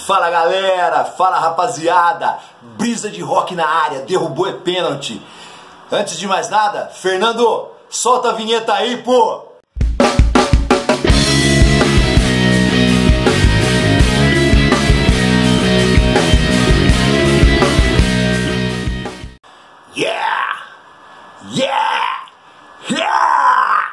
Fala galera, fala rapaziada, Brisa de Rock na área, derrubou é pênalti. Antes de mais nada, Fernando, solta a vinheta aí, pô! Yeah! Yeah! Yeah!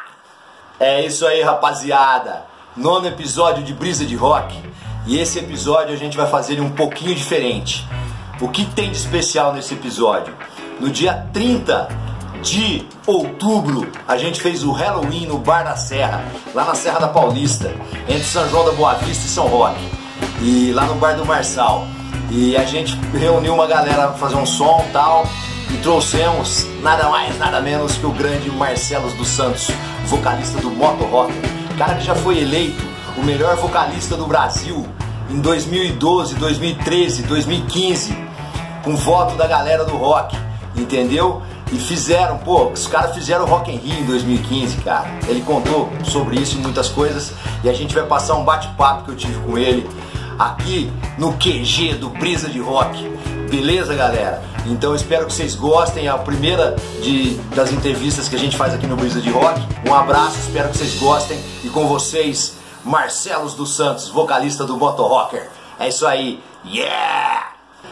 É isso aí, rapaziada. 9º episódio de Brisa de Rock. E esse episódio a gente vai fazer ele um pouquinho diferente. O que tem de especial nesse episódio? No dia 30 de outubro, a gente fez o Halloween no Bar da Serra, lá na Serra da Paulista, entre São João da Boa Vista e São Roque, e lá no Bar do Marçal. E a gente reuniu uma galera para fazer um som e tal, e trouxemos nada mais, nada menos que o grande Marcelos dos Santos, vocalista do Moto Rocker, cara que já foi eleito o melhor vocalista do Brasil em 2012, 2013, 2015, com voto da galera do rock, entendeu? E fizeram, pô, os caras fizeram o Rock in Rio em 2015, cara. Ele contou sobre isso e muitas coisas, e a gente vai passar um bate-papo que eu tive com ele aqui no QG do Brisa de Rock. Beleza, galera? Então eu espero que vocês gostem, é a primeira das entrevistas que a gente faz aqui no Brisa de Rock. Um abraço, espero que vocês gostem, e com vocês, Marcelos dos Santos, vocalista do Moto Rocker. É isso aí, yeah!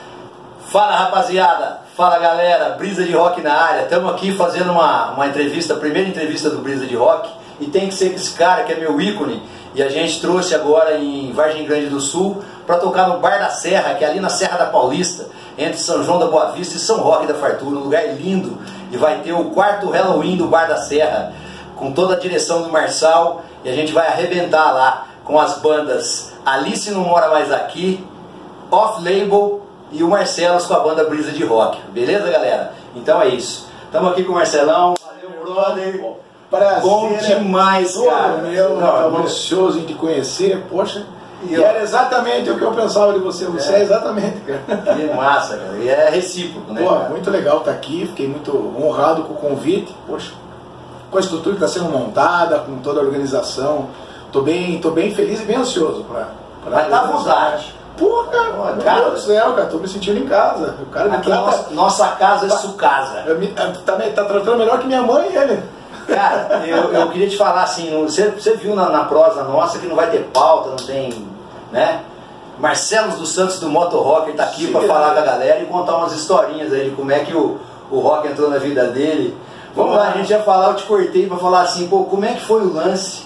Fala rapaziada, fala galera, Brisa de Rock na área. Estamos aqui fazendo uma entrevista, a primeira entrevista do Brisa de Rock. E tem que ser esse cara que é meu ícone. E a gente trouxe agora em Vargem Grande do Sul para tocar no Bar da Serra, que é ali na Serra da Paulista, entre São João da Boa Vista e São Roque da Fartura. Um lugar lindo. E vai ter o 4º Halloween do Bar da Serra, com toda a direção do Marçal. E a gente vai arrebentar lá com as bandas Alice Não Mora Mais Aqui, Off Label e o Marcelos com a banda Brisa de Rock. Beleza, galera? Então é isso. Estamos aqui com o Marcelão. Valeu, brother. Prazer, bom demais, cara. Estava ansioso em te conhecer, poxa. E era exatamente o que eu pensava de você. Você é exatamente, cara. Que massa, cara. E é recíproco, né? Pô, cara? muito legal estar aqui. Fiquei muito honrado com o convite. Poxa, com a estrutura que está sendo montada, com toda a organização. Tô bem feliz e bem ansioso para. Vai estar à vontade. Pô, cara, meu Deus do céu, cara, tô me sentindo em casa. O cara me trata... Nossa casa é sua casa. Tá tratando melhor que minha mãe e ele. Cara, eu queria te falar assim, você viu na prosa nossa que não vai ter pauta, não tem, né? Marcelos dos Santos do Moto Rocker tá aqui para falar com a galera e contar umas historinhas aí de como é que o rock entrou na vida dele. Vamos lá, a gente ia falar, eu te cortei para falar assim, pô, como é que foi o lance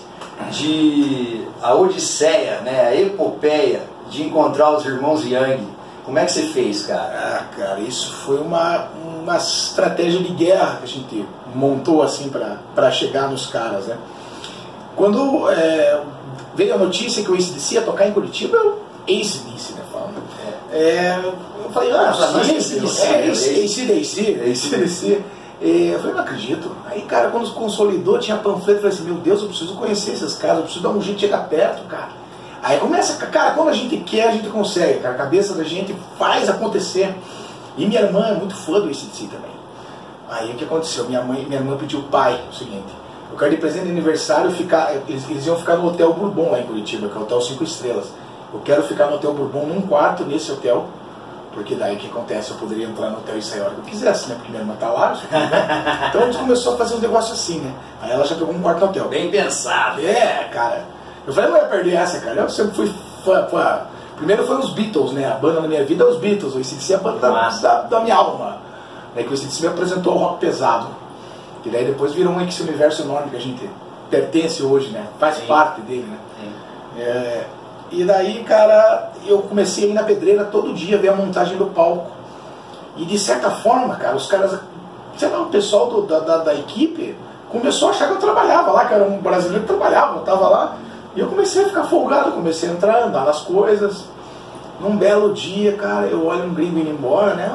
de a odisseia, né, a epopeia de encontrar os irmãos Yang? Como é que você fez, cara? Ah, cara, isso foi uma estratégia de guerra que a gente montou assim para chegar nos caras, né? Quando veio a notícia que o AC/DC ia tocar em Curitiba, AC/DC, né, falando. Eu falei, AC/DC. Eu falei, não acredito. Aí, cara, quando consolidou, tinha panfleto, eu falei assim, meu Deus, eu preciso conhecer esses caras, eu preciso dar um jeito de chegar perto, cara. Aí começa, cara, quando a gente quer, a gente consegue, cara, a cabeça da gente faz acontecer. E minha irmã é muito fã do AC/DC também. Aí o que aconteceu? Minha irmã pediu, pai, o seguinte, eu quero de presente de aniversário eles iam ficar no Hotel Bourbon lá em Curitiba, que é o Hotel 5 Estrelas. Eu quero ficar no Hotel Bourbon num quarto nesse hotel, porque daí o que acontece? Eu poderia entrar no hotel e sair a hora que eu quisesse, né? Porque minha irmã tá lá, então a gente começou a fazer um negócio assim, né? Aí ela já pegou um quarto no hotel. Bem pensado. Cara. Eu falei, não ia perder essa, cara. Eu sempre fui fã. Primeiro foi os Beatles, né? A banda na minha vida é os Beatles. O AC/DC é a banda da minha alma. Daí que o AC/DC me apresentou o rock pesado. E daí depois virou esse universo enorme que a gente pertence hoje, né? Faz parte dele, né? E daí, cara, eu comecei a ir na pedreira todo dia ver a montagem do palco. E de certa forma, cara, os caras, sei lá, o pessoal da equipe começou a achar que eu trabalhava lá, que era um brasileiro que trabalhava, eu tava lá. E eu comecei a ficar folgado, comecei a entrar, andar nas coisas. Num belo dia, cara, eu olho um gringo indo embora, né?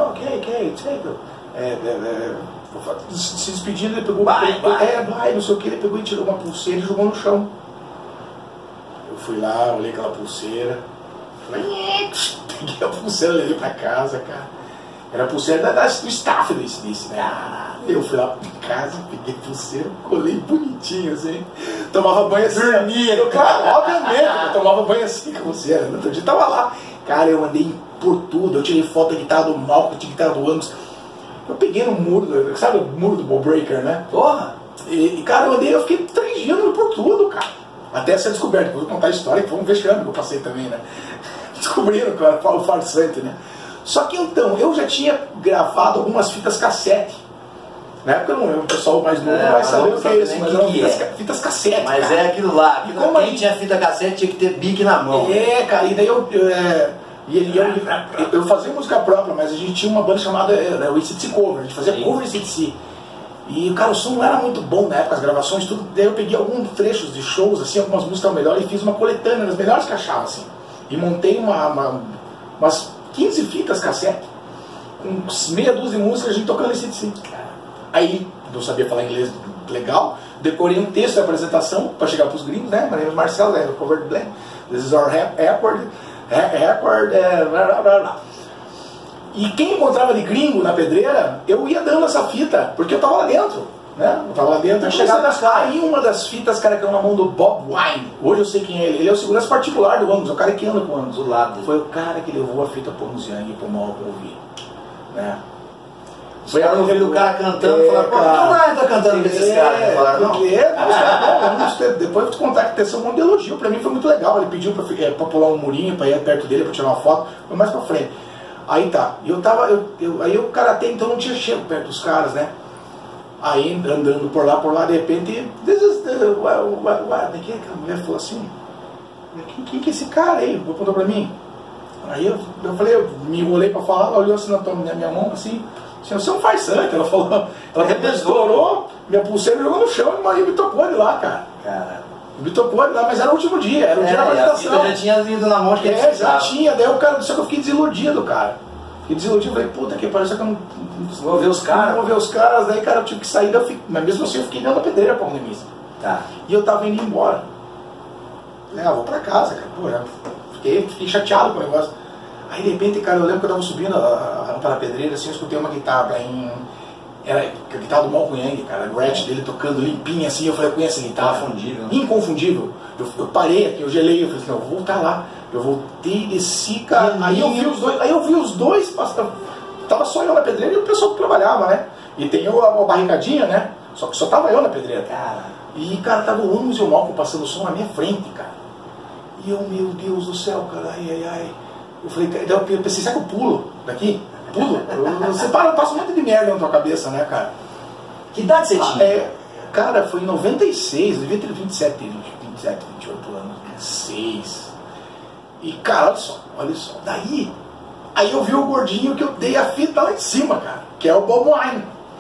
Se despedindo, ele pegou... Vai, não sei o que, ele pegou e tirou uma pulseira e jogou no chão. Eu fui lá, olhei aquela pulseira, falei, peguei a pulseira, levei pra casa, cara. Era a pulseira do staff do AC/DC, né? Eu fui lá em casa, peguei a pulseira, colei bonitinho assim, tomava banho assim. Dormia. Claro, obviamente, eu tomava banho assim com a pulseira. No outro dia tava lá. Cara, eu andei por tudo, eu tirei foto da guitarra do Malco, da guitarra do Angus. Eu peguei no muro, sabe o muro do Ball Breaker, né? Porra! E cara, eu fiquei 3 dias andando por tudo, cara. Até ser descoberto, vou contar a história, que foi um vexame que eu passei também, né? Descobriram que eu era o farsante, né? Só que então, eu já tinha gravado algumas fitas cassete. Na época o pessoal mais novo não vai saber o que é isso, mas eram fitas cassete. Mas cara, é aquilo lá, quem tinha fita cassete tinha que ter bique na mão. Cara, e daí eu fazia música própria, mas a gente tinha uma banda chamada o ICDC Cover, a gente fazia cover ICDC. E, cara, o som não era muito bom na época, as gravações, tudo. Daí eu peguei alguns trechos de shows, assim, algumas músicas melhores e fiz uma coletânea, das melhores que eu achava, assim. E montei umas 15 fitas cassete, com meia dúzia de músicas, a gente tocando ICDC. Aí, não sabia falar inglês legal, decorei um texto da apresentação para chegar para os gringos, né? My name is Marcel, cover the blend. This is our record, blá, blá, blá. E quem encontrava de gringo na pedreira, eu ia dando essa fita, porque eu tava lá dentro, né? Eu tava lá dentro, aí uma das fitas, cara, caiu na mão do Bob Wine. Hoje eu sei quem é ele. Ele é o segurança particular do Angus, o cara que anda com o Angus. Do lado. Foi o cara que levou a fita pro Angus Young e pro Malco ouvir, né? Foi a ouvir do cara cantando e falaram, pô, não tá cantando com esses caras? Depois eu vou te contar que teve um monte de elogio, pra mim foi muito legal. Ele pediu pra pular um murinho, pra ir perto dele, pra tirar uma foto, foi mais pra frente. Aí tá, aí o cara até então não tinha chego perto dos caras, né? Aí andando por lá, de repente, this is the, que a mulher falou assim, quem que é esse cara aí? Apontou pra mim. Aí eu falei, eu me enrolei pra falar, ela olhou assim na minha mão, assim, você é um farsante, ela falou, ela até estourou, minha pulseira jogou no chão e me tocou de lá, cara. Caramba. Me tocou de lá, mas era o último dia, era o dia da apresentação. Eu já tinha vindo na mão de quem já tinha, daí o cara, só que eu fiquei desiludido, cara. Fiquei desiludido, falei, puta que parece que eu não vou ver os caras. Não vou ver os caras, daí, cara, eu tive que sair, mas mesmo assim eu fiquei dentro da pedreira pra onde missa. Tá. E eu tava indo embora. Falei, vou pra casa, cara, pô, já fiquei chateado com o negócio. Aí de repente, cara, eu lembro que eu tava subindo a rampa da pedreira, assim, eu escutei uma guitarra era a guitarra do Malco Young, cara, a Gretsch dele tocando limpinha assim, eu falei, eu conheço essa guitarra. Inconfundível. Eu parei aqui, eu gelei, eu falei assim, não, eu vou voltar lá. Eu voltei, desci, cara, aí eu vi os dois passando, tava só eu na pedreira e o pessoal que trabalhava, né? E tem a barricadinha, né? Só que só tava eu na pedreira. Cara. E, cara, tava o Angus e o Malco passando o som na minha frente, cara. E eu, meu Deus do céu, cara, ai. Eu falei, eu pensei, será que eu pulo daqui? Pulo? Você passa um monte de merda na tua cabeça, né, cara? Que idade você tinha? Cara, foi em 96, devia ter 27, 28 anos, 26. E, cara, olha só. Aí eu vi o gordinho que eu dei a fita lá em cima, cara, que é o Bob Wine.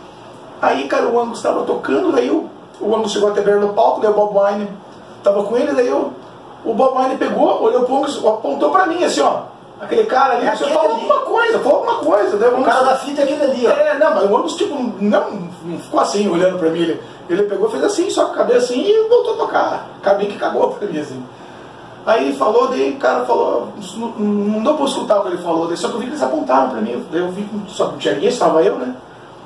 Aí, cara, o Angus estava tocando, daí o Angus chegou até ver no palco, daí o Bob Wine tava com ele, daí o Bob Wine pegou, olhou pro Angus, apontou pra mim, assim, ó. Aquele cara ali, você falou alguma coisa. Daí o cara da fita é aquele ali, ó. Não, mas o Angus, tipo, não ficou assim, olhando pra mim. Ele pegou, fez assim, só com a cabeça assim e voltou a tocar. Acabei que cagou pra mim, assim. Aí ele falou, daí o cara falou, não deu pra escutar o que ele falou, daí só que eu vi que eles apontaram pra mim, daí eu vi que só não tinha ninguém, estava eu, né?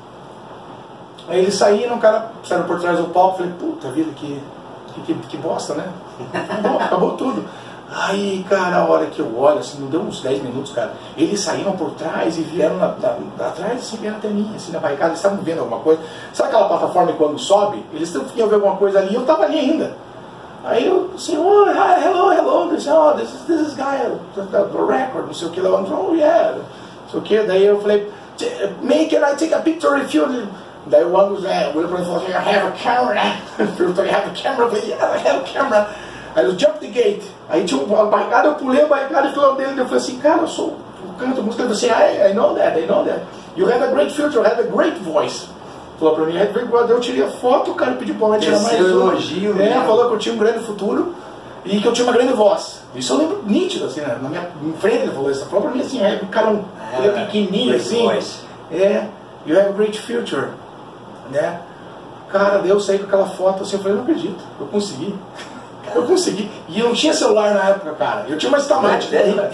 Aí eles saíram, o cara saiu por trás do palco, falei, puta vida, que bosta, né? Acabou tudo. Aí, cara, a hora que eu olho, assim, não deu uns 10 minutos, cara, eles saíram por trás e vieram atrás, assim, vieram até mim, assim, na barricada, eles estavam vendo alguma coisa. Sabe aquela plataforma que quando sobe, eles iam ver alguma coisa ali e eu tava ali ainda. Aí eu, assim, oh, hello, eles disseram, oh, this is guy, the record, não sei o que, lá, oh, yeah, não sei o que, daí eu falei, can I take a picture if you... Daí o Angus olhou pra mim e falou assim, I have a camera, perguntou, I have a camera, eu falei, yeah, I have a camera. Aí eu jump the gate, aí tinha uma barricada, eu pulei a barricada e fui lá dele, eu falei assim, cara, eu canto música, ele falou assim, I know that, you have a great future, you have a great voice. Falou pra mim, eu tirei a foto, o cara pediu pra eu tirar mais um. Elogio, falou que eu tinha um grande futuro e que eu tinha uma grande voz. Isso eu lembro nítido, assim, né? Na minha frente ele falou isso. Falou pra mim assim, o cara ele é pequenininho, assim. Voice. You have a great future, né? Cara, daí eu saí com aquela foto assim, eu falei, não acredito, eu consegui. Eu consegui. E eu não tinha celular na época, cara. Eu tinha uma estamática.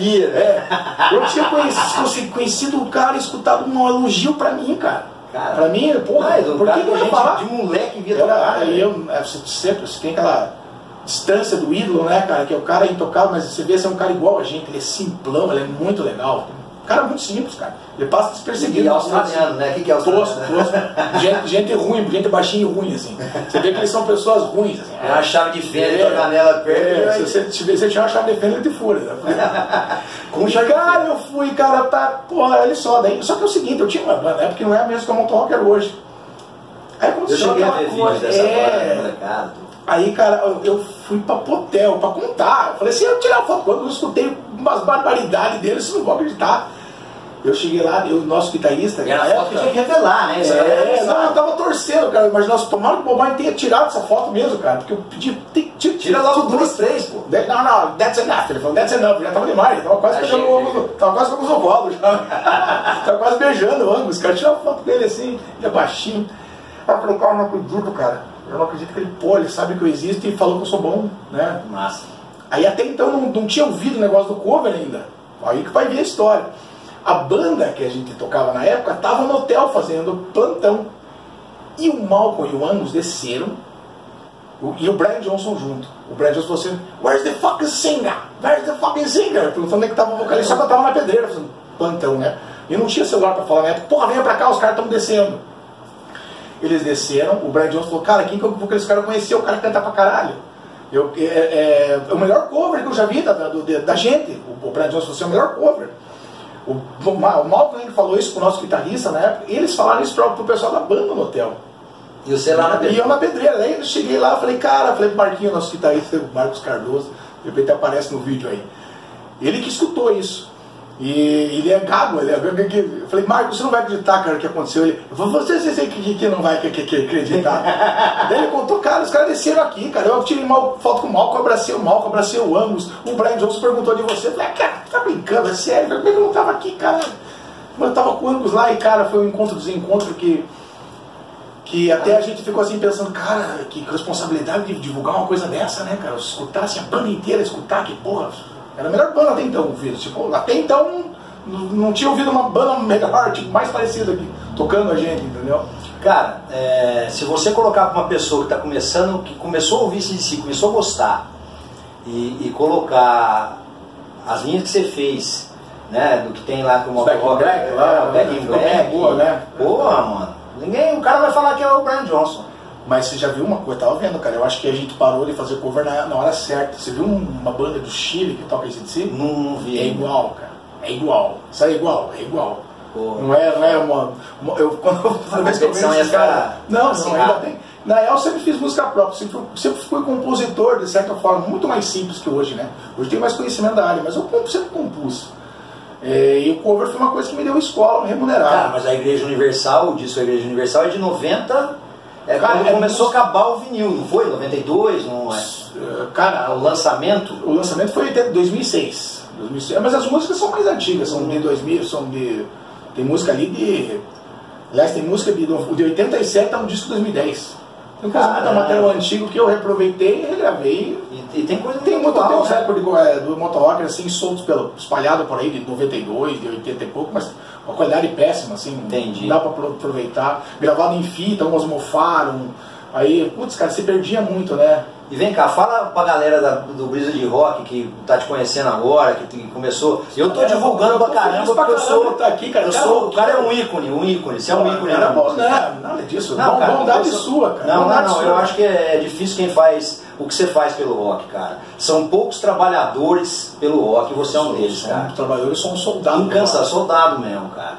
Eu tinha conhecido o cara e escutado um elogio pra mim, cara. Pra mim, porra, por que eu ia falar? De moleque via tocar. Você tem distância do ídolo, né, cara? Que é o cara intocável, mas você vê, você é um cara igual a gente, ele é simplão, ele é muito legal. Um cara muito simples, cara. Ele passa despercebido. E australiano, né? O que é australiano? Tosco. Gente ruim, gente baixinha e ruim, assim. Você vê que eles são pessoas ruins, assim. É uma chave de fenda, tua canela perto. Se você tiver uma chave de fenda, ele te fura. Né? Com cara, eu fui, cara, tá. Porra, olha só. Daí, só que é o seguinte, eu tinha uma banda, porque não é a mesma que a Motorrocker hoje. Aí aconteceu aquela coisa. Aí, cara, eu fui pra hotel pra contar. Eu falei assim, eu tirar foto. Quando eu escutei umas barbaridades dele, vocês não vão acreditar. Eu cheguei lá, o nosso guitarrista... Era a foto que tinha que revelar, né? Não, eu tava torcendo, cara. Mas nós tomaram que o Bob Marley tenha tirado essa foto mesmo, cara. Porque eu pedi... Tira logo 2, 3, pô. Não, that's enough. Ele falou, that's enough. Já tava demais. Tava quase pegando o ângulo. Tava quase pegando o colo já. Tava quase beijando o ângulo. Os caras tiraram a foto dele assim, ele é baixinho. Aí eu falei, cara, eu não acredito, cara. Eu não acredito que ele sabe que eu existo e falou que eu sou bom, né? Massa. Aí até então não tinha ouvido o negócio do cover ainda. Aí que vai ver a história. A banda que a gente tocava na época estava no hotel fazendo plantão. E o Malcolm e o Angus desceram. E o Brian Johnson junto. O Brian Johnson falou assim, where's the fucking singer? Where's the fucking singer? Perguntando onde é que estava o vocalista. Só que eu tava na pedreira fazendo plantão, né? E não tinha celular para falar, né? Porra, venha pra cá, os caras estão descendo. Eles desceram, o Brian Johnson falou, cara, quem que esse cara conheceu? O cara canta pra caralho. É o melhor cover que eu já vi da gente. O Brian Johnson falou assim, é o melhor cover. O Malcolm falou isso pro nosso guitarrista na época, e eles falaram isso pro pessoal da banda no hotel. E você lá na pedreira? E eu na pedreira. Aí eu cheguei lá, falei pro Marquinho, nosso guitarrista, o Marcos Cardoso, de repente aparece no vídeo aí. Ele que escutou isso. E ele é gago, eu falei, Marcos, você não vai acreditar, cara, o que aconteceu. Ele, você que não vai acreditar. Daí ele contou, cara, os caras desceram aqui, cara. Eu tirei foto com o Malcolm, abracei o Angus. O Brian Johnson perguntou de você. Eu falei, cara, tá brincando, é sério, por que eu não tava aqui, cara? Eu tava com o Angus lá e, cara, foi um encontro que até a gente ficou assim pensando, cara, que responsabilidade de divulgar uma coisa dessa, né, cara? Escutar assim, a banda inteira, escutar, que porra. Era a melhor banda até então, filho. Tipo, até então não tinha ouvido uma banda melhor, tipo, mais parecida aqui, tocando a gente, entendeu? Cara, se você colocar pra uma pessoa que está começando, que começou a ouvir CDC, começou a gostar, e colocar as linhas que você fez, né, do que tem lá com o Motorrocker, o Back in Black, boa, né? Porra, mano. O cara vai falar que é o Brian Johnson. Mas você já viu uma coisa, eu tava vendo, cara, eu acho que a gente parou de fazer cover na hora certa. Você viu uma banda do Chile que toca AC/DC? Não vi. É igual, cara. É igual. Isso é igual. Porra. Não é uma... Toda vez que eu vejo esse cara... Não, ainda bem. Na real, eu sempre fiz música própria, sempre fui compositor, de certa forma, muito mais simples que hoje, né? Hoje tem mais conhecimento da área, mas eu sempre compus. E o cover foi uma coisa que me deu escola remunerada. Cara, mas a Igreja Universal, o disco da Igreja Universal é de 90... quando começou a acabar o vinil, não foi? 92, não é? Cara, o lançamento? O lançamento foi até 2006. Mas as músicas são mais antigas, são de 2000, tem música ali de... Aliás, tem música de 87 a um disco de 2010. Tem coisa muito material antigo que eu reaproveitei e regravei. E tem coisa tem muito atual, tempo, do Motorrocker, assim, soltos espalhado por aí, de 92, de 80 e pouco, mas uma qualidade péssima, assim. Entendi. Não dá pra aproveitar. Gravado em fita, umas mofaram. Aí, putz, cara, se perdia muito, né? E vem cá, fala pra galera do Brisa de Rock que tá te conhecendo agora, que começou. Eu tô divulgando pra caramba porque eu sou. Tá aqui, cara. O cara é um ícone. Você é um ícone. Era bom, nada disso. Não, cara, bondade sua, cara. Não, eu acho que é difícil quem faz o que você faz pelo rock, cara. São poucos trabalhadores pelo rock e você é um deles, cara. Trabalhadores são um soldado. Soldado mesmo, cara.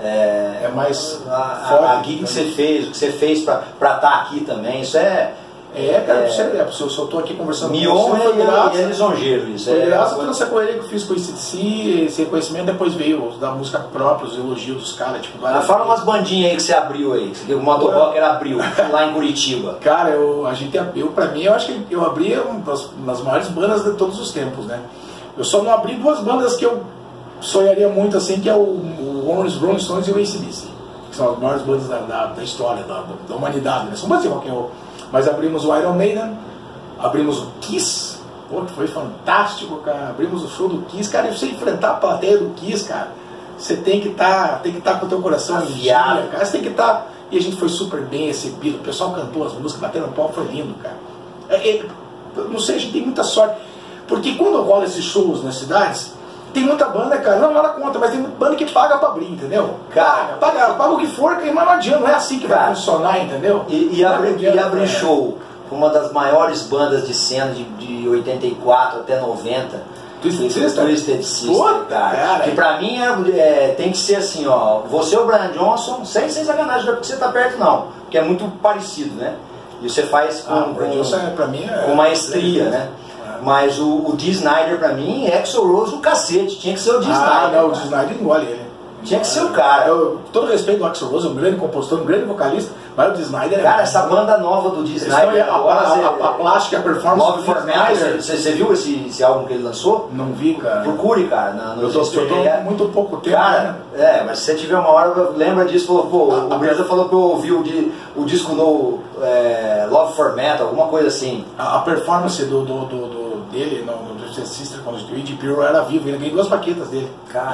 É mais a gig que você fez, o que você fez pra estar aqui também, isso é... cara, se eu tô aqui conversando com você, é lisonjeiro isso. Foi graças a essa correria que eu fiz com esse reconhecimento, depois veio da música própria, os elogios dos caras, tipo... Fala umas bandinhas aí que você abriu aí, que o Motorrocker abriu, lá em Curitiba. Cara, pra mim, eu acho que eu abri uma das maiores bandas de todos os tempos, né? Eu só não abri duas bandas que eu sonharia muito, assim, que é o Rolling Stones e o AC/DC, que são as maiores bandas da história, da humanidade, né? São bandas de rock and roll. Mas abrimos o Iron Maiden, abrimos o Kiss, que foi fantástico, cara. Abrimos o show do Kiss, cara. E você enfrentar a plateia do Kiss, cara, você tem que estar com o teu coração em dia, cara. Você tem que estar. E a gente foi super bem recebido. O pessoal cantou as músicas, batendo pau, foi lindo, cara. não sei, a gente tem muita sorte. Porque quando rola esses shows nas cidades, tem muita banda, cara, não nada conta, mas tem muita banda que paga pra abrir, entendeu? Paga o que for, mas não adianta, não é assim que vai funcionar, entendeu? E abrir show com uma das maiores bandas de cena de 84 até 90. Twisted Sister, cara. Que pra mim tem que ser assim, ó. Você é o Brian Johnson, sem sacanagem, não é porque você tá perto, não. Porque é muito parecido, né? E você faz com maestria, né? Mas o Dee Snider pra mim é Axl Rose o cacete. Tinha que ser o Dee Snider. Não, o Dee Snider engole ele. Tinha que ser o cara. Todo respeito do Axl Rose, um grande compositor, um grande vocalista, mas o Dee Snider cara, essa banda nova do Dee Snider a plástica, a performance Love for Metal, você viu esse álbum que ele lançou? Não vi, cara. Procure, cara. Eu tô muito pouco tempo, cara, né? Mas se você tiver uma hora, lembra disso, o Brisa falou que eu ouvi o disco no Love for Metal, alguma coisa assim. A performance dele no Twisted Sister, quando o Ed Piro era vivo, ele ganhou 2 baquetas dele.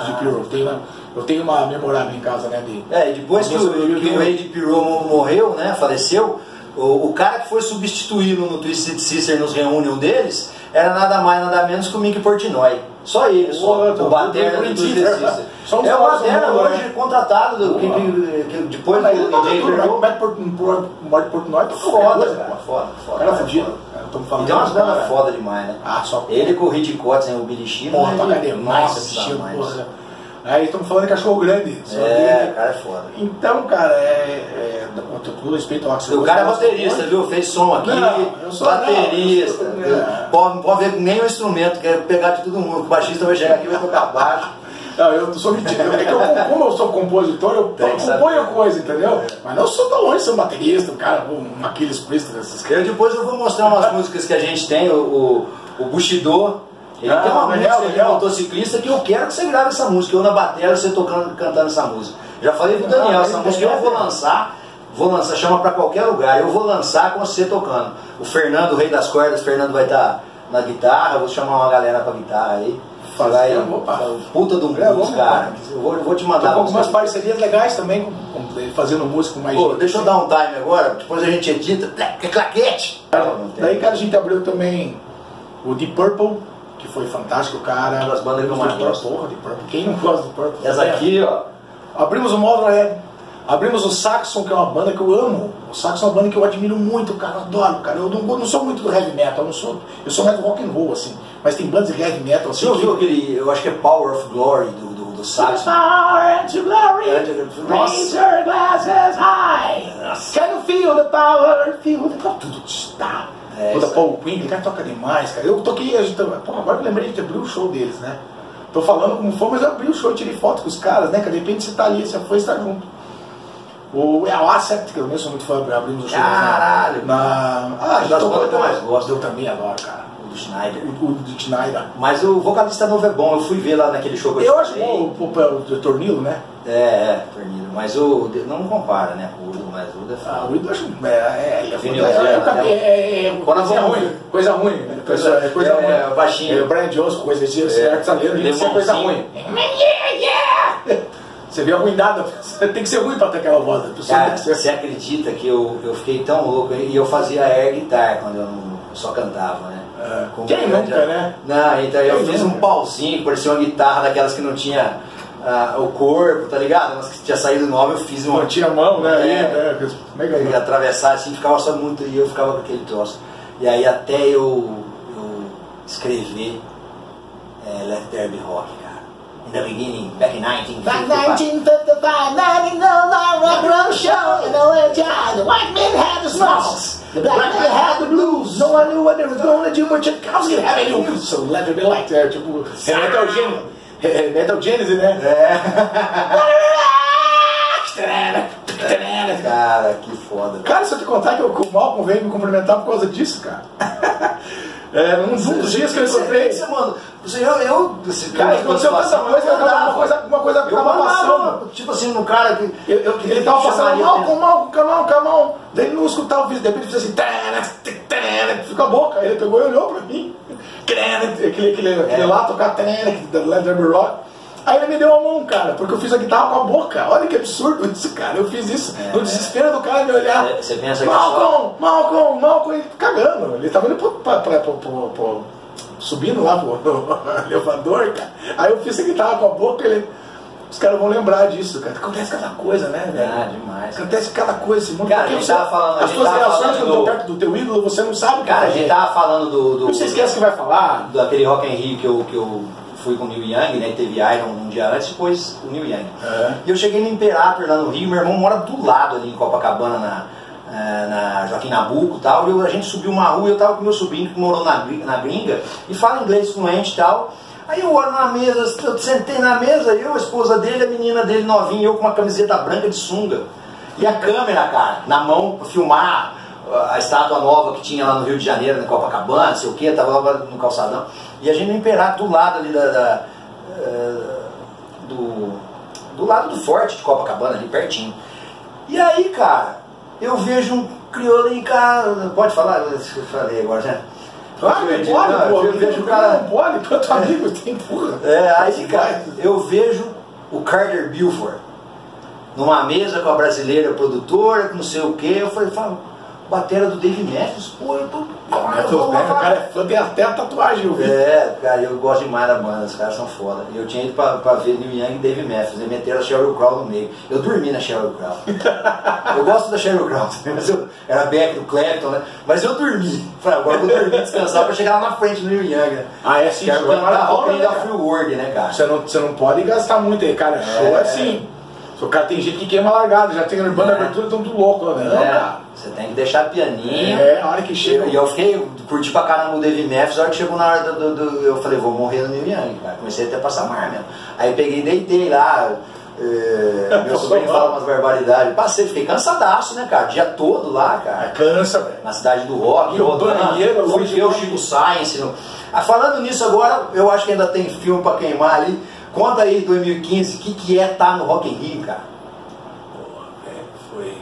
Eu tenho uma memorável em casa, né? E depois que o Ed Piro morreu, né? Faleceu, o cara que foi substituí-lo no Twisted Sister nos reunions deles era nada mais, nada menos que o Mickey Portnoy. Só ele, o batera do Twisted Sister. É o batera hoje contratado depois do DJ perdeu. O Mickey Portnoy tá foda, cara. Foda. Era fudido. E tem umas bandas foda demais, né? Ele com o Rich Cotts, o Billy Sheehan. Porra, toca demais. Aí estamos falando de cachorro grande. Cara, é foda. então, cara, com todo respeito ao Axl Rose. O cara é baterista, viu? Fez som aqui, baterista. Pode ver nem o instrumento, quer pegar de todo mundo. O baixista vai chegar aqui e vai tocar baixo. Não, eu sou mentira. Como eu sou compositor, eu componho coisa, entendeu? Mas não sou tão longe de ser um baterista, um cara, um Aquiles Priester, esses caras. Depois eu vou mostrar umas músicas que a gente tem, o Bushido. Ele tem uma música de motociclista que eu quero que você grave essa música. Eu na bateria, você cantando essa música. Já falei pro Daniel, essa música eu vou lançar, chama pra qualquer lugar. Eu vou lançar com você tocando. O Fernando, o rei das cordas, o Fernando vai estar na guitarra, vou chamar uma galera pra guitarra aí. Puta do mundo, cara. Eu vou te mandar. Com algumas parcerias legais também, fazendo música com mais gente. Deixa eu dar um time agora, depois a gente edita. Claquete! Daí, cara, a gente abriu também o Deep Purple, que foi fantástico, cara. Uma das bandas que eu mais gosto. Porra, Deep Purple. Quem não gosta de Purple? Essa aqui, ó. Abrimos o Motorhead. Abrimos o Saxon, que é uma banda que eu amo. O Saxon é uma banda que eu admiro muito, cara. Eu adoro, cara. Eu não sou muito do heavy metal, eu sou mais do rock and roll, assim. Mas tem bandas de heavy metal, assim. Você ouviu aquele, eu acho que é Power of Glory do Saxon? Power of Glory, raise your glasses high. Can you feel the power, feel the power. Tudo está. Toda Paul Quinn, o cara toca demais, cara. Eu toquei, agora eu lembrei, a gente abriu o show deles, né? Tô falando como foi, mas eu abri o show, tirei foto com os caras, né? Que de repente você tá ali, você foi, você tá junto. O Aseptic, eu mesmo sou muito fã, abrimos o show. Caralho! Já tocou, eu mais gosto, eu também adoro, cara. O do Schneider. O do Schneider. Mas o vocalista novo é bom, eu fui ver lá naquele show que eu acho bom o Tornilo, né? Tornilo. Mas o. Não compara, né? O Udo, mas o Udo é foda. O Udo eu acho. Coisa ruim. Coisa ruim. Baixinho. O Brian Jones, coisa de certo, isso é coisa ruim. Você vê a ruindade, tem que ser ruim pra ter aquela voz. Cara, você acredita que eu fiquei tão louco e eu fazia air guitar quando eu só cantava, né? Quem nunca, né? Não, então eu fiz um pauzinho que parecia uma guitarra daquelas que não tinha o corpo, tá ligado? Mas que tinha saído nova, eu fiz uma. Não tinha mão, né? E atravessar assim, ficava só muito, e eu ficava com aquele troço. E aí até eu escrever Let There Be Rock, cara. In the beginning, back in 1955. Back 1955, 19 rock and roll show. You know it, the white man had the smalls. The black man had the blues. No one knew what they was going to do, but Tchaikovsky had a news. So let there be like that, tipo, Metal Genesis, né? Cara, que foda. Cara, se eu te contar que o Malcolm veio me cumprimentar por causa disso, cara. Um dos dias que eu encontrei. Cara, aconteceu tanta coisa, uma coisa que tava passando. Tipo assim, no cara que. Ele tava passando, Malcolm. Daí ele não escutava o vídeo, de repente ele fez assim, fica a boca. Ele pegou e olhou pra mim. Aquele lá tocar Let There Be Rock. Aí ele me deu a mão, cara, porque eu fiz a guitarra com a boca. Olha que absurdo isso, cara. Eu fiz isso no desespero do cara me olhar. Você pensa que Malcolm, ele cagando. Ele tava indo subindo lá pro elevador, cara. Aí eu fiz a guitarra com a boca, os caras vão lembrar disso, cara. Acontece cada coisa, né, velho? Ah, demais. Acontece cada coisa, esse mundo. Cara, a gente tava falando. As suas reações quando estão perto do teu ídolo, você não sabe o que Cara, a gente tava falando do. Você esquece que vai falar. Daquele Rock in Rio que eu fui com o Neil Young, né? Teve Iron um dia antes, depois o Neil Young. E eu cheguei no Imperator lá no Rio, meu irmão mora do lado ali em Copacabana, na Joaquim Nabuco e tal. E a gente subiu uma rua e eu tava com meu sobrinho que morou na gringa e fala inglês fluente e tal. Aí eu olho na mesa, eu sentei na mesa, eu, a esposa dele, a menina dele novinha, eu com uma camiseta branca de sunga. E a câmera, cara, na mão pra filmar a estátua nova que tinha lá no Rio de Janeiro, na Copacabana, não sei o que, tava lá no calçadão. E a gente no Imperator, do lado ali do lado do forte de Copacabana, ali pertinho. E aí, cara, eu vejo um crioulo em casa, pode falar? Eu falei agora, né? Claro, eu vejo o cara. Não pode, quanto amigo tem porra. Aí, cara, eu vejo o Carter Beaufort numa mesa com a brasileira produtora, com não sei o que. Eu falei, batera do Dave Matthews, pô, eu tô. O cara é fã, tem até a tatuagem, eu vi. Cara, eu gosto demais da banda, os caras são foda. Eu tinha ido pra ver Neil Young e Dave Matthews, e meteram a Sheryl Crow no meio. Eu dormi na Sheryl Crow. Eu gosto da Sheryl Crow, mas era back do Clapton, né? Mas eu dormi. Falei, agora eu vou dormir, descansar pra chegar lá na frente do Neil Young, né? Sim, que era da Rock da Free World, né, cara? Você não pode gastar muito aí, cara. Show assim. O cara tem gente que queima largado, já tem banda abertura, estão tudo louco, né? Não, cara. Você tem que deixar pianinho. A hora que chega. E eu curti pra caramba o Dave Matthews, a hora que chegou na hora eu falei, vou morrer no Neil Young, cara. Comecei até a passar mar mesmo. Aí peguei e deitei lá. Meu sobrinho fala umas barbaridades. Passei, fiquei cansadaço, né, cara? Dia todo lá, cara. Cansa, velho. Na cidade do rock, rodando. Fui ver o Chico Science. Falando nisso agora, eu acho que ainda tem filme pra queimar ali. Conta aí, 2015, o que é estar no Rock in Rio, cara? Foi.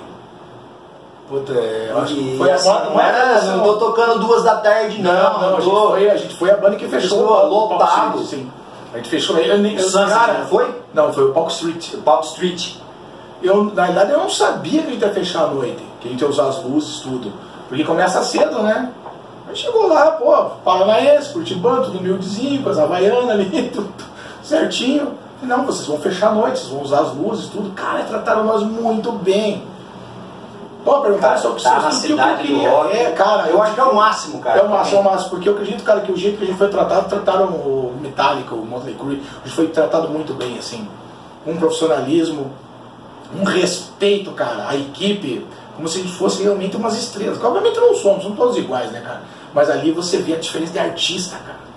Puta, eu acho que foi assim, não tô tocando 2 da tarde, não. A gente foi a banda que fechou o lotado. Sim. A gente fechou. Cara, não foi? Não, foi o Palco Street. O Palco Street. Na verdade, eu não sabia que a gente ia fechar à noite, que a gente ia usar as luzes, tudo. Porque começa cedo, né? Aí chegou lá, pô, Paranaense, Curitibano, tudo humildezinho, com as Havaianas ali, tudo certinho. Não, vocês vão fechar a noite, vocês vão usar as luzes, tudo. Cara, trataram nós muito bem. Pô, perguntaram sobre tá na cidade do rock. Cara, eu acho que é o máximo, cara. É o máximo, porque eu acredito, cara, que o jeito que a gente foi tratado, trataram o Metallica, o Motley Crue, a gente foi tratado muito bem, assim. Um profissionalismo, um respeito, cara, à equipe, como se a gente fosse realmente umas estrelas. Obviamente não somos todos iguais, né, cara? Mas ali você vê a diferença de artista, cara.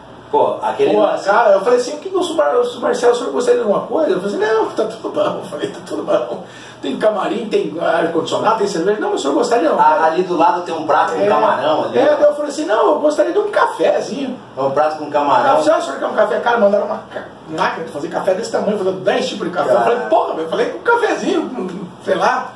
Cara, eu falei assim, o que o Marcelo, o senhor gostaria de alguma coisa? Eu falei assim, não, tá tudo bom. Eu falei, tá tudo bom. Tem camarim, tem ar-condicionado, tem cerveja. Não, o senhor gostaria de alguma coisa? Ali do lado tem um prato com camarão. Ali. Eu falei assim, não, eu gostaria de um cafezinho. Um prato com camarão. Eu falei, o senhor quer um café? Cara, mandaram uma máquina de fazer café desse tamanho, fazer 10 tipos de café. Eu falei, porra, eu falei, um cafezinho, sei lá.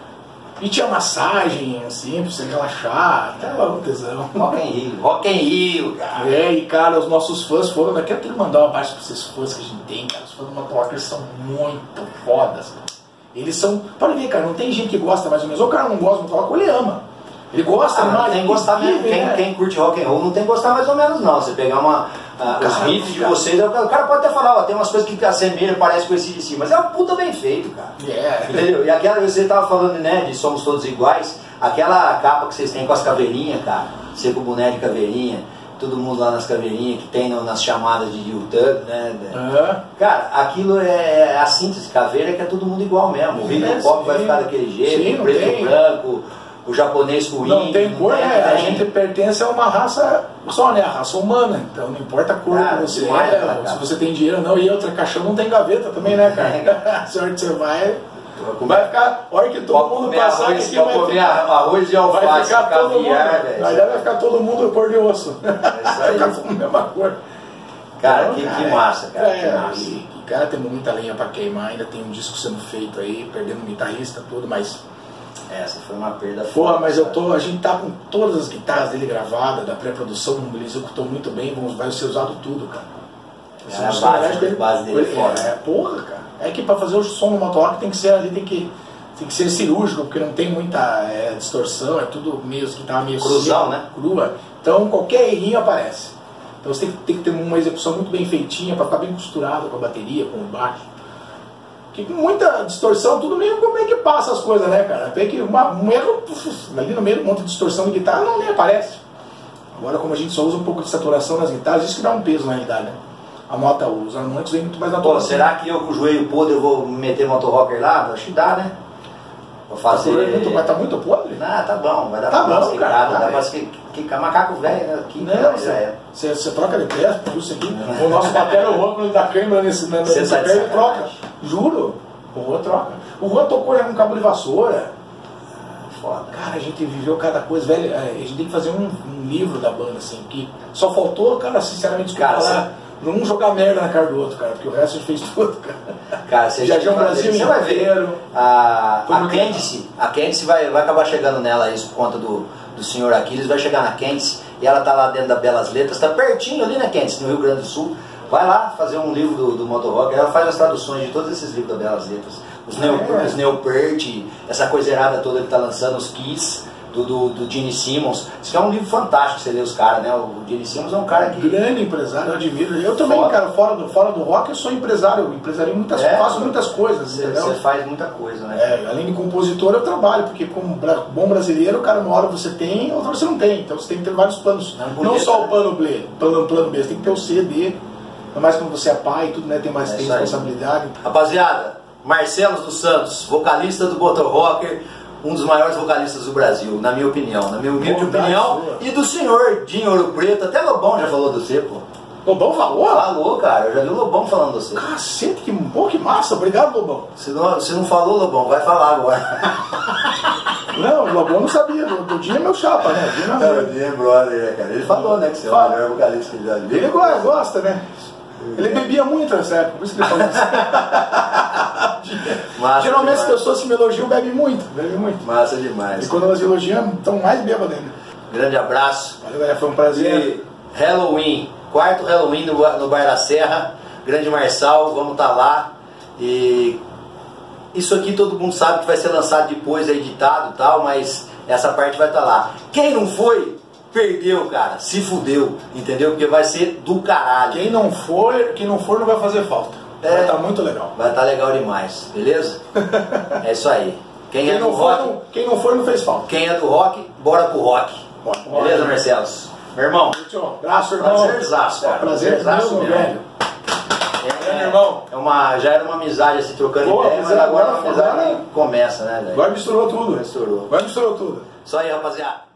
E tinha massagem, assim, pra você relaxar, até lá no tesão. Rock in Rio, cara. E cara, os nossos fãs foram, daqui eu tenho que mandar um abraço pra esses fãs que a gente tem, cara. Os fãs do Motorrockers são muito fodas, cara. Eles são, pode ver, cara, não tem gente que gosta mais ou menos, ou o cara não gosta do Motorrock, ele ama. Ele gosta mais. Tem que gostar mesmo. Quem curte rock and roll não tem que gostar mais ou menos, não. Você pegar os riffs de vocês, o cara pode até falar, ó, tem umas coisas que assemelham, parece com esse de si, mas é uma puta bem feito, cara. Entendeu? E aquela, você tava falando, né, de Somos Todos Iguais, aquela capa que vocês têm com as caveirinhas, cara, você com o boneco de caveirinha, todo mundo lá nas caveirinhas que tem nas chamadas de YouTube, né? Cara, aquilo é a síntese caveira, que é todo mundo igual mesmo. O hip hop vai ficar daquele jeito, o preto e branco. O japonês com o índio. Não tem cor, né? A gente pertence a uma raça só, né? A raça humana. Então não importa a cor que você é, se você tem dinheiro ou não. E outra, caixão não tem gaveta também, né, cara? A sorte você vai ficar. Olha que todo mundo passar aqui vai comer arroz e alface, vai ficar todo mundo. Aí vai ficar todo mundo cor de osso. Vai ficar tudo a mesma cor. Cara, que massa, cara. Cara, temos muita lenha pra queimar. Ainda tem um disco sendo feito aí, perdendo um guitarrista, tudo, mas. Essa foi uma perda forte. Porra, mas a gente tá com todas as guitarras dele gravadas, da pré-produção, ele executou muito bem, vai ser usado tudo, cara. A base dele é foda. Porra, cara. É que pra fazer o som no motorrock tem que ser ali, tem que ser cirúrgico, porque não tem muita distorção, é tudo meio que tá meio cruzão, né? Crua. Então qualquer errinho aparece. Então você tem que ter uma execução muito bem feitinha pra ficar bem costurado com a bateria, com o baixo. Porque com muita distorção, tudo meio como é que passa as coisas, né, cara? Tem que um erro ali no meio, um monte de distorção de guitarra não nem aparece. Agora, como a gente só usa um pouco de saturação nas guitarras, isso que dá um peso na realidade, né? A nota, os harmônicos vêm muito mais natural. Pô, será que eu com o joelho podre eu vou meter motorrocker lá? Acho que dá, né? Vou fazer... Mas tá muito podre? Ah, tá bom, vai dar tá pra bom, cara. Dá pra ficar macaco velho, né? Aqui, não, você troca de peça, por isso aqui. O nosso batera, o Juan, quando dá câimbra nesse pé, ele troca. Juro. O Juan troca. O Juan tocou já com cabo de vassoura. Foda. Cara, a gente viveu cada coisa, velho. A gente tem que fazer um livro da banda, assim, que só faltou, cara, sinceramente, falar. Não jogar merda na cara do outro, cara, porque o resto a gente fez tudo, cara. Cara, você já o Brasil você vai ver. A Candice vai acabar chegando nela isso por conta do senhor Aquiles, vai chegar na Candice e ela tá lá dentro da Belas Letras, tá pertinho ali na Candice, no Rio Grande do Sul. Vai lá fazer um livro do motorrock, ela faz as traduções de todos esses livros da Belas Letras. Os Neopert, essa coisa errada toda que tá lançando, os Kiss, do Gene Simmons. Isso é um livro fantástico, você lê os caras, né? O Gene Simmons é um cara que... Grande empresário, eu admiro. Eu também, cara, fora do rock, eu sou empresário. Empresario faço muitas coisas, entendeu? Você faz muita coisa, né? Além de compositor, eu trabalho, porque como bom brasileiro, cara, uma hora você tem, outra você não tem. Então você tem que ter vários planos. Não só o plano B, plano B, você tem que ter o C, D. Ainda mais quando você é pai e tudo, né? Tem mais responsabilidade. Rapaziada, Marcelo dos Santos, vocalista do Motorrocker, um dos maiores vocalistas do Brasil, na minha opinião, na minha humilde opinião, e do senhor Dinho Ouro Preto, até Lobão já falou de você, pô. Lobão falou? Falou, cara, eu já vi o Lobão falando de você. Cacete, que massa, obrigado, Lobão. Se não falou, Lobão, vai falar agora. Não, o Lobão não sabia, o Dinho é meu chapa, né? O Dinho é brother, né, cara? Ele falou, né, que você é o melhor vocalista que ele já viu. Ele gosta, né? Ele bebia muito nessa época, por isso que ele falou isso. Geralmente as pessoas que me elogiam bebem muito. Massa demais. E quando elas elogiam, estão mais bêbadas ainda. Grande abraço. Valeu, galera, foi um prazer. E Halloween, quarto Halloween no Bar da Serra. Grande Marçal, vamos estar lá. E isso aqui todo mundo sabe que vai ser lançado depois, editado e tal, mas essa parte vai estar lá. Quem não foi, perdeu, cara, se fudeu, entendeu? Porque vai ser do caralho. Quem não for não vai fazer falta. Vai estar muito legal. Vai estar legal demais, beleza? É isso aí. Quem é do rock, quem não for não fez falta. Quem é do rock, bora pro rock. Beleza, Marcelo? Meu irmão. Abraço, irmão. Prazerzaço, cara. Prazerzaço, meu velho. Irmão. Já era uma amizade assim, trocando ideia, mas agora é uma amizade que começa, né, velho? Agora misturou tudo. Agora misturou tudo. Isso aí, rapaziada.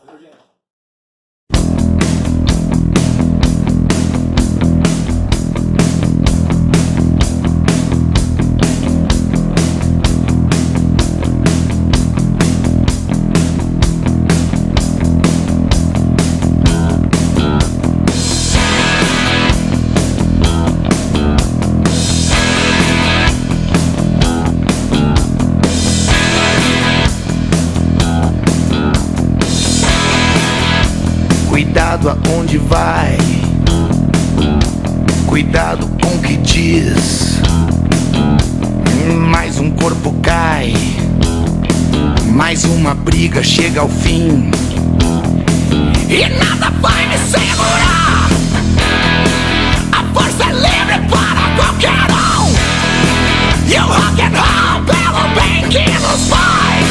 Cuidado aonde vai, cuidado com o que diz. Mais um corpo cai, mais uma briga chega ao fim, e nada vai me segurar. A força é livre para qualquer um, e o rock and roll pelo bem que nos faz.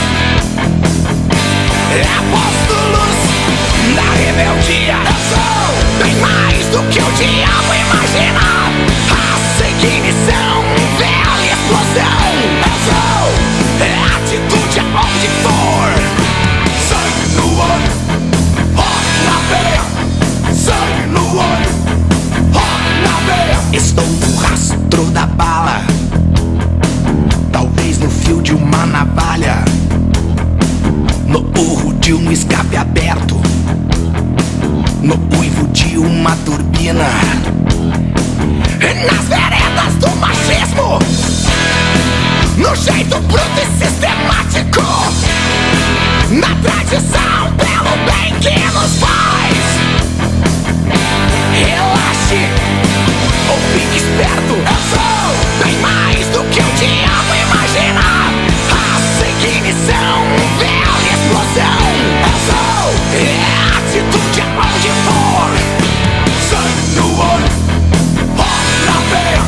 É apóstolos da rebeldia. Eu sou bem mais do que o diabo imagina. Raça, ignição, velha explosão. Eu sou atitude aonde for. Sangue no olho, rock na veia. Sangue no olho, rock na veia. Estou no rastro da bala, talvez no fio de uma navalha, no urro de um escape aberto, no uivo de uma turbina, nas veredas do machismo, no jeito bruto e sistemático, na tradição pelo bem que nos faz. Relaxe, ouvi mais do que eu tinha imaginar. A seguir missão, velha explosão. Eu sou, é atitude aonde for. Sangue no olho, ó na veia.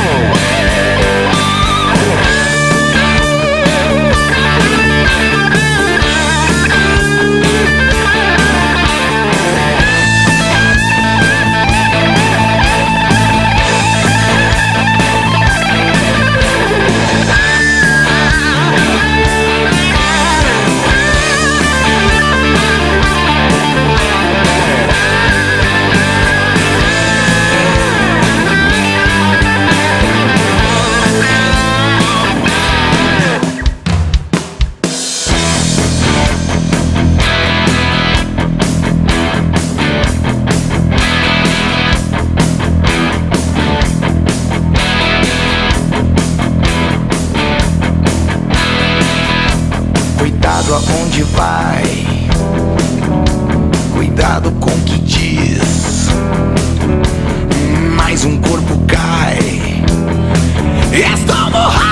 Cuidado aonde vai, cuidado com o que diz. Mais um corpo cai. Estou morrendo.